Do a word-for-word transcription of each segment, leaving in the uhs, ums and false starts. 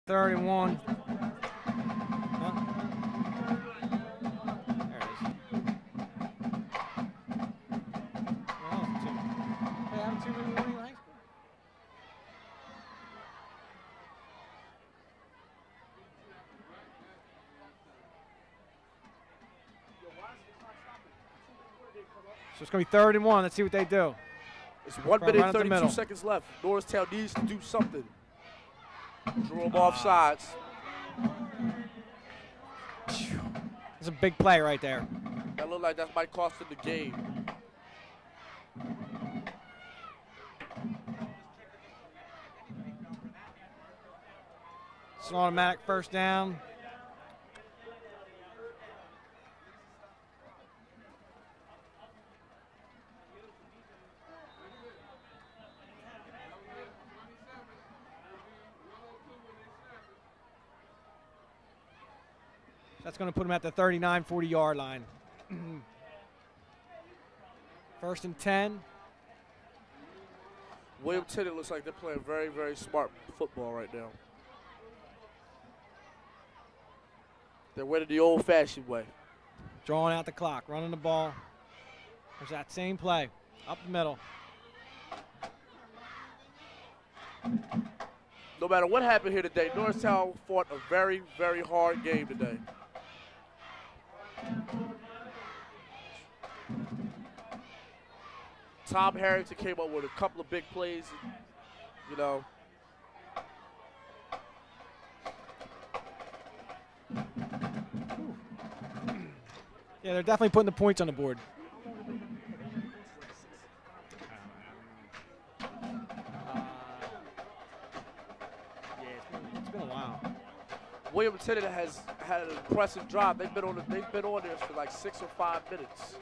third and one. Huh? There it is. Well, that was two. Hey, I'm two in William High School. So it's going to be third and one. Let's see what they do. It's one minute and thirty-two seconds left. Norristown needs to do something. Draw them off sides. It's a big play right there. That looked like that might cost them the game. It's an automatic first down. That's going to put them at the thirty-nine, forty yard line. First and ten. William Tennant looks like they're playing very, very smart football right now. They're winning the old-fashioned way. Drawing out the clock, running the ball. There's that same play, up the middle. No matter what happened here today, Norristown fought a very, very hard game today. Tom Harrington came up with a couple of big plays, you know. Yeah, they're definitely putting the points on the board. Uh, yeah, it's been, it's been a while. William Tennant has had an impressive drive. They've been on the, they've been on this for like six or five minutes.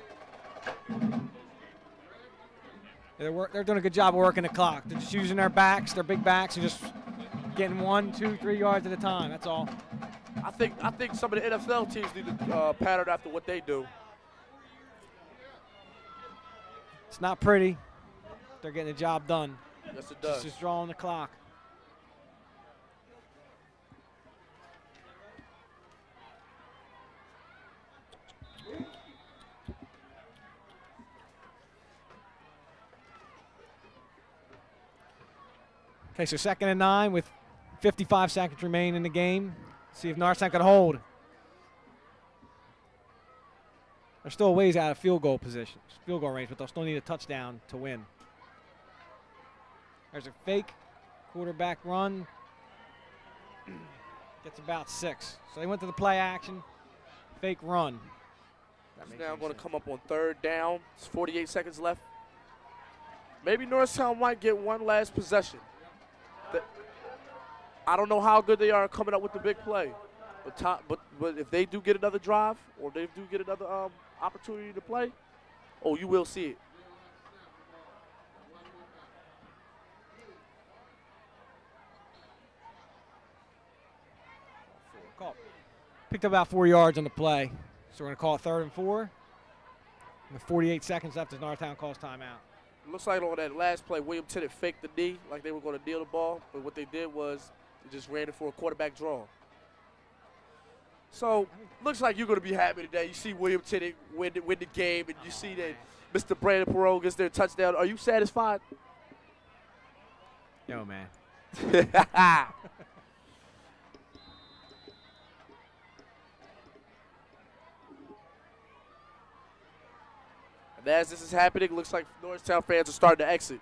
They're, work, they're doing a good job of working the clock. They're just using their backs, their big backs, and just getting one, two, three yards at a time. That's all. I think I think some of the N F L teams need to uh, pattern after what they do. It's not pretty. They're getting the job done. Yes, it does. It's just drawing the clock. Okay, so second and nine with fifty-five seconds remain in the game. See if Norristown can hold. They're still a ways out of field goal position, field goal range, but they'll still need a touchdown to win. There's a fake quarterback run. Gets about six. So they went to the play action, fake run. It's now going to come up on third down. It's forty-eight seconds left. Maybe Norristown might get one last possession. The, I don't know how good they are coming up with the big play. But, top, but, but if they do get another drive or they do get another um, opportunity to play, oh, you will see it. Call. Picked up about four yards on the play. So we're going to call it third and four. With forty-eight seconds left as Norristown calls timeout. It looks like on that last play, William Tennant faked the knee like they were going to kneel the ball. But what they did was they just ran it for a quarterback draw. So looks like you're going to be happy today. You see William Tennant win, win the game, and you see that Mister Brandon Perot gets their touchdown. Are you satisfied? Yo, man. And as this is happening, it looks like Norristown fans are starting to exit.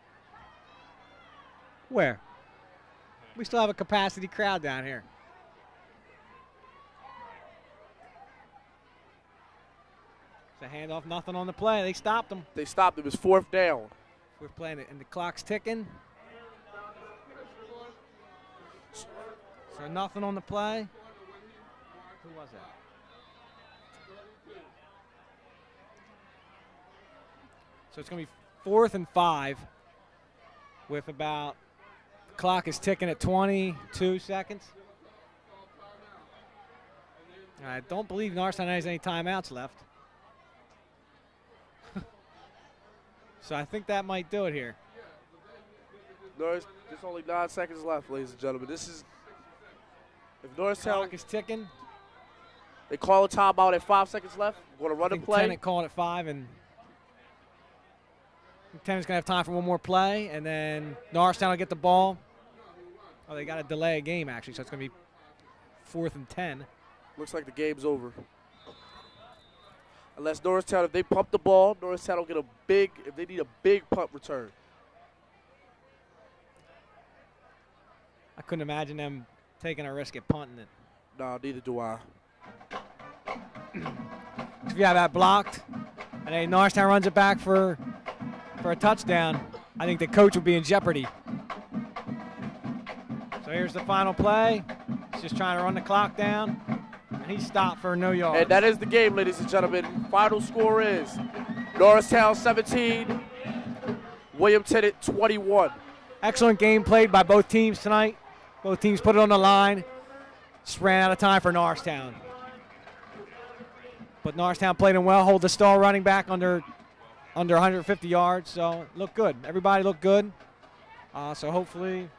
Where? We still have a capacity crowd down here. It's a handoff, nothing on the play. They stopped them. They stopped him. It's fourth down. We're playing it, and the clock's ticking. So nothing on the play. Who was that? So it's going to be fourth and five with about, the clock is ticking at twenty-two seconds. I don't believe Norristown has any timeouts left. So I think that might do it here. Norris, there's only nine seconds left, ladies and gentlemen. This is If Norristown Clock is ticking. They call a timeout at five seconds left. Going to run a play. Lieutenant calling at five, and Lieutenant's going to have time for one more play, and then Norristown will get the ball. Oh, they got to delay a game, actually, so it's going to be fourth and ten. Looks like the game's over. Unless Norristown, if they pump the ball, Norristown will get a big, if they need a big punt return. I couldn't imagine them taking a risk at punting it. No, neither do I. If you have that blocked, and then Norristown runs it back for for a touchdown, I think the coach will be in jeopardy. So here's the final play. He's just trying to run the clock down, and he stopped for no yards. And that is the game, ladies and gentlemen. Final score is Norristown seventeen, William Tennant twenty-one. Excellent game played by both teams tonight. Both teams put it on the line. Just ran out of time for Norristown. But Norristown played them well, hold the stall running back under under one hundred fifty yards, so it looked good. Everybody looked good. Uh, so hopefully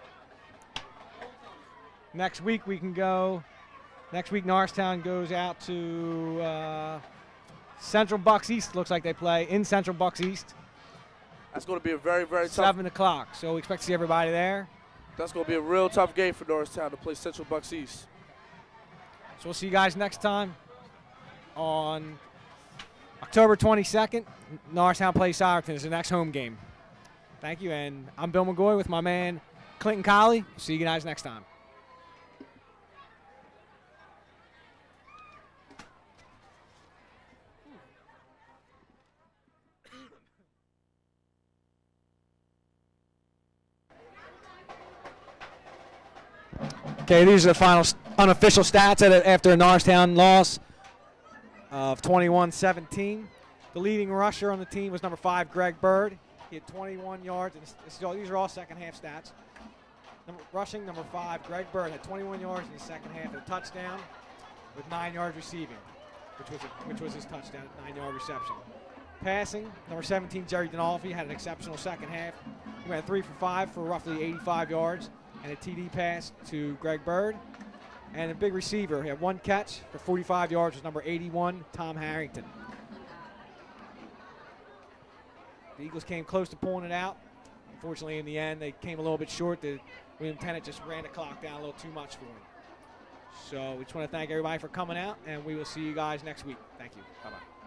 next week we can go. Next week Norristown goes out to uh, Central Bucks East. Looks like they play in Central Bucks East. That's going to be a very, very tough. Seven o'clock. So we expect to see everybody there. That's going to be a real tough game for Norristown to play Central Bucks East. So we'll see you guys next time on October twenty-second. Norristown plays Siderton is the next home game. Thank you, and I'm Bill McGoy with my man Clinton Colley. See you guys next time. Okay, these are the final unofficial stats after a Norristown loss of twenty-one seventeen. The leading rusher on the team was number five, Greg Bird. He had twenty-one yards. And this is all, these are all second half stats. Number, rushing, number five, Greg Bird had twenty-one yards in the second half, a touchdown with nine yards receiving, which was a, which was his touchdown, nine-yard reception. Passing, number seventeen, Jerry Dinolfi had an exceptional second half. He went three for five for roughly eighty-five yards. And a T D pass to Greg Bird. And a big receiver. He had one catch for forty-five yards, was number eighty-one, Tom Harrington. The Eagles came close to pulling it out. Unfortunately, in the end, they came a little bit short. The William Tennant just ran the clock down a little too much for him. So we just want to thank everybody for coming out, and we will see you guys next week. Thank you. Bye-bye.